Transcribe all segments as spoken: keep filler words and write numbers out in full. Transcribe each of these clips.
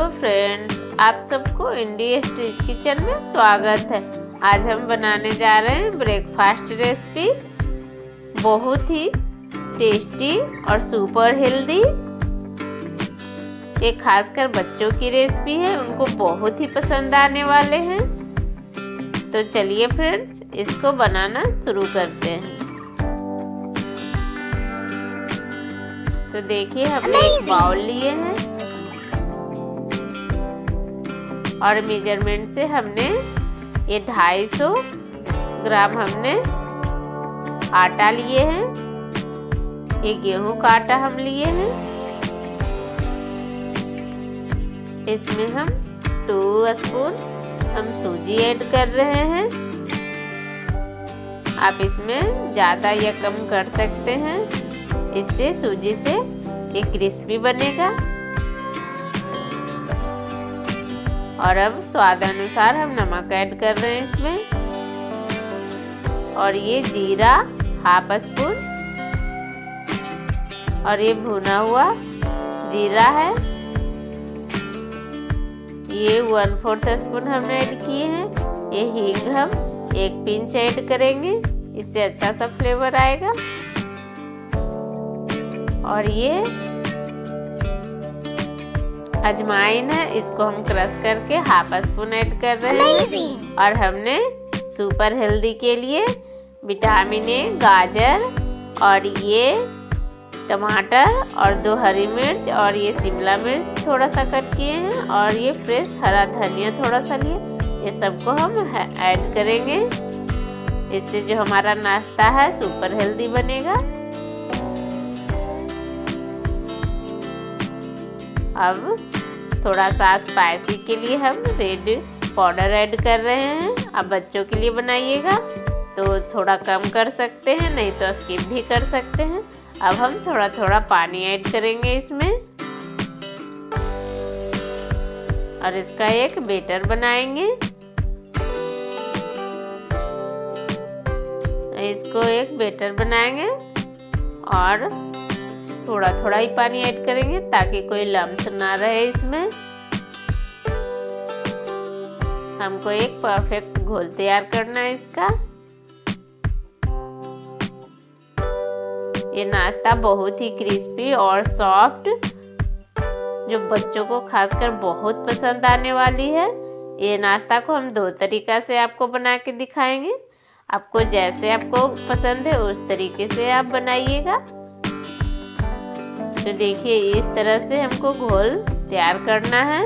Friends, आप सबको इंडी street kitchen में स्वागत है। आज हम बनाने जा रहे हैं ब्रेकफास्ट रेसिपी, बहुत ही टेस्टी और सुपर हेल्दी। ये खासकर बच्चों की रेसिपी है, उनको बहुत ही पसंद आने वाले हैं। तो चलिए फ्रेंड्स, इसको बनाना शुरू करते हैं। तो देखिए, हमने एक बाउल लिए हैं और मेजरमेंट से हमने ये ढाई सौ ग्राम हमने आटा लिए हैं। ये गेहूं का आटा हम लिए हैं। इसमें हम टू स्पून हम सूजी ऐड कर रहे हैं। आप इसमें ज़्यादा या कम कर सकते हैं, इससे सूजी से ये क्रिस्पी बनेगा। और अब स्वाद अनुसार हम नमक ऐड कर रहे हैं इसमें। और ये जीरा हाफ स्पून, और ये भुना हुआ जीरा है, ये वन फोर्थ स्पून हमने ऐड किए हैं। ये हींग हम एक पिंच ऐड करेंगे, इससे अच्छा सा फ्लेवर आएगा। और ये अजवाइन है, इसको हम क्रश करके हाफ स्पून ऐड कर रहे हैं। और हमने सुपर हेल्दी के लिए विटामिन ए, गाजर और ये टमाटर और दो हरी मिर्च और ये शिमला मिर्च थोड़ा सा कट किए हैं, और ये फ्रेश हरा धनिया थोड़ा सा लिए, ये सबको हम ऐड करेंगे। इससे जो हमारा नाश्ता है सुपर हेल्दी बनेगा। अब थोड़ा सा स्पाइसी के लिए हम रेड पाउडर ऐड कर रहे हैं। अब बच्चों के लिए बनाइएगा तो थोड़ा कम कर सकते हैं, नहीं तो स्किप भी कर सकते हैं। अब हम थोड़ा थोड़ा पानी ऐड करेंगे इसमें और इसका एक बैटर बनाएंगे। इसको एक बैटर बनाएंगे और थोड़ा थोड़ा ही पानी ऐड करेंगे ताकि कोई लम्स ना रहे इसमें। हमको एक परफेक्ट घोल तैयार करना है इसका। ये नाश्ता बहुत ही क्रिस्पी और सॉफ्ट, जो बच्चों को खासकर बहुत पसंद आने वाली है। ये नाश्ता को हम दो तरीका से आपको बना के दिखाएंगे। आपको जैसे आपको पसंद है उस तरीके से आप बनाइएगा। तो देखिए, इस तरह से हमको घोल तैयार करना है।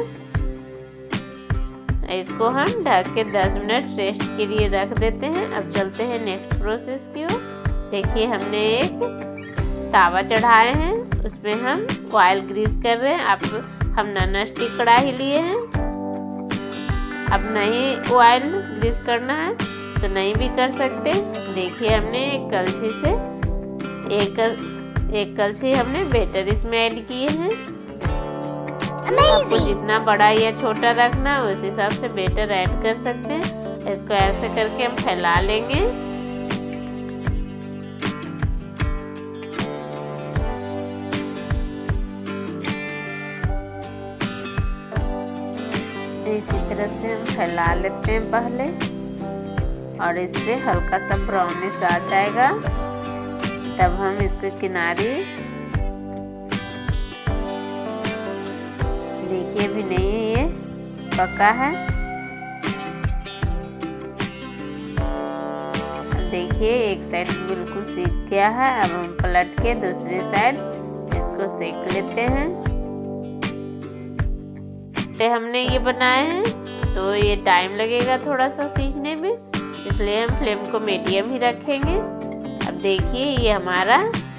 इसको हम ढक के दस मिनट रेस्ट के लिए रख देते हैं। अब चलते हैं नेक्स्ट प्रोसेस की ओर। देखिए, हमने एक तावा चढ़ाए हैं, उसमें हम ऑयल ग्रीस कर रहे हैं। आप हम नॉन स्टिक कढ़ाई लिए हैं। अब नहीं ऑयल ग्रीस करना है तो नहीं भी कर सकते। देखिए, हमने एक कलछी से एक एक कलछी हमने बैटर इसमें ऐड किए हैं। आपको जितना बड़ा या छोटा रखना है उस हिसाब से बैटर ऐड कर सकते हैं। इसको ऐसे करके हम फैला लेंगे। इसी तरह से हम फैला लेते हैं पहले, और इस पे हल्का सा ब्राउनिश आ जाएगा तब हम इसके किनारे, देखिए भी नहीं ये पका है। देखिए, एक साइड बिल्कुल सीख गया है। अब हम पलट के दूसरी साइड इसको सेक लेते हैं। तो हमने ये बनाए हैं तो ये टाइम लगेगा थोड़ा सा सीखने में, इसलिए हम फ्लेम को मीडियम ही रखेंगे। अब देखिए, ये हमारा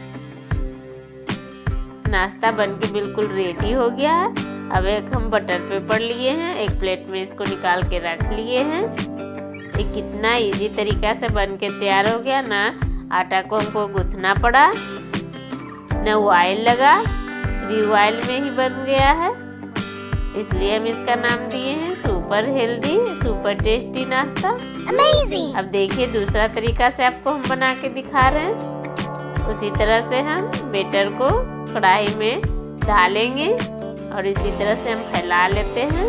नाश्ता बनके बिल्कुल रेडी हो गया है। अब एक हम बटर पेपर लिए हैं, एक प्लेट में इसको निकाल के रख लिए हैं। ये कितना इजी तरीका से बनके तैयार हो गया। ना आटा को हमको गूंथना पड़ा, ना ऑयल लगा, फ्री ऑयल में ही बन गया है। इसलिए हम इसका नाम दिए हैं सुपर हेल्दी सुपर टेस्टी नाश्ता। अमेजिंग। अब देखिए, दूसरा तरीका से आपको हम बना के दिखा रहे हैं। उसी तरह से हम बैटर को कढ़ाई में डालेंगे और इसी तरह से हम फैला लेते हैं।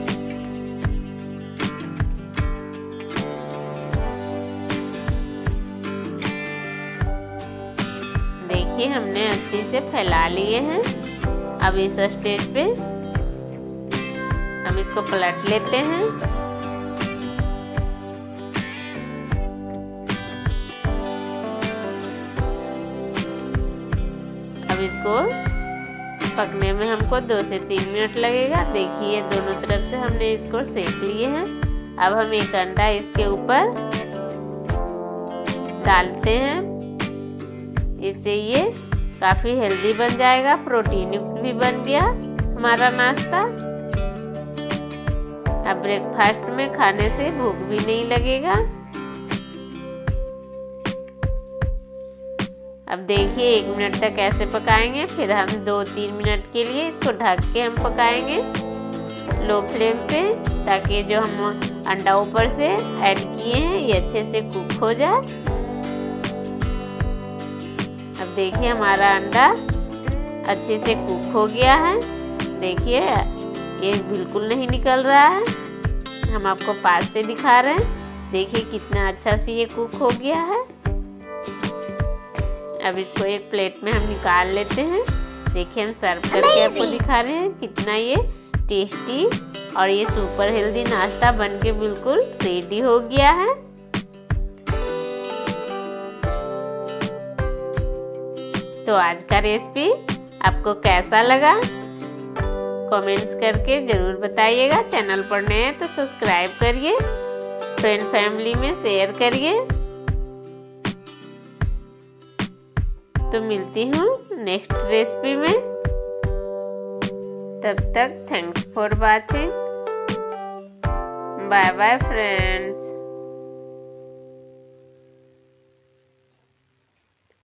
देखिए हमने अच्छे से फैला लिए हैं। अब इस स्टेज पे हम इसको पलट लेते हैं। अब इसको पकने में हमको दो से तीन मिनट लगेगा। देखिए दोनों तरफ से हमने इसको सेक लिए हैं। अब हम एक अंडा इसके ऊपर डालते हैं। इससे ये काफ़ी हेल्दी बन जाएगा, प्रोटीन युक्त भी बन गया हमारा नाश्ता। अब ब्रेकफास्ट में खाने से भूख भी नहीं लगेगा। अब देखिए एक मिनट तक ऐसे पकाएंगे, फिर हम दो तीन मिनट के लिए इसको ढक के हम पकाएंगे लो फ्लेम पे, ताकि जो हम अंडा ऊपर से ऐड किए हैं ये अच्छे से कुक हो जाए। अब देखिए हमारा अंडा अच्छे से कुक हो गया है। देखिए ये बिल्कुल नहीं निकल रहा है, हम आपको पास से दिखा रहे हैं। देखिए कितना अच्छा से ये कुक हो गया है। अब इसको एक प्लेट में हम निकाल लेते हैं। देखिए हम सर्व करके आपको दिखा रहे हैं कितना ये टेस्टी और ये सुपर हेल्दी नाश्ता बनके बिल्कुल रेडी हो गया है। तो आज का रेसिपी आपको कैसा लगा कमेंट्स करके ज़रूर बताइएगा। चैनल पर नए हैं तो सब्सक्राइब करिए, फ्रेंड फैमिली में शेयर करिए। तो मिलती हूँ नेक्स्ट रेसिपी में, तब तक thanks for watching. Bye bye friends.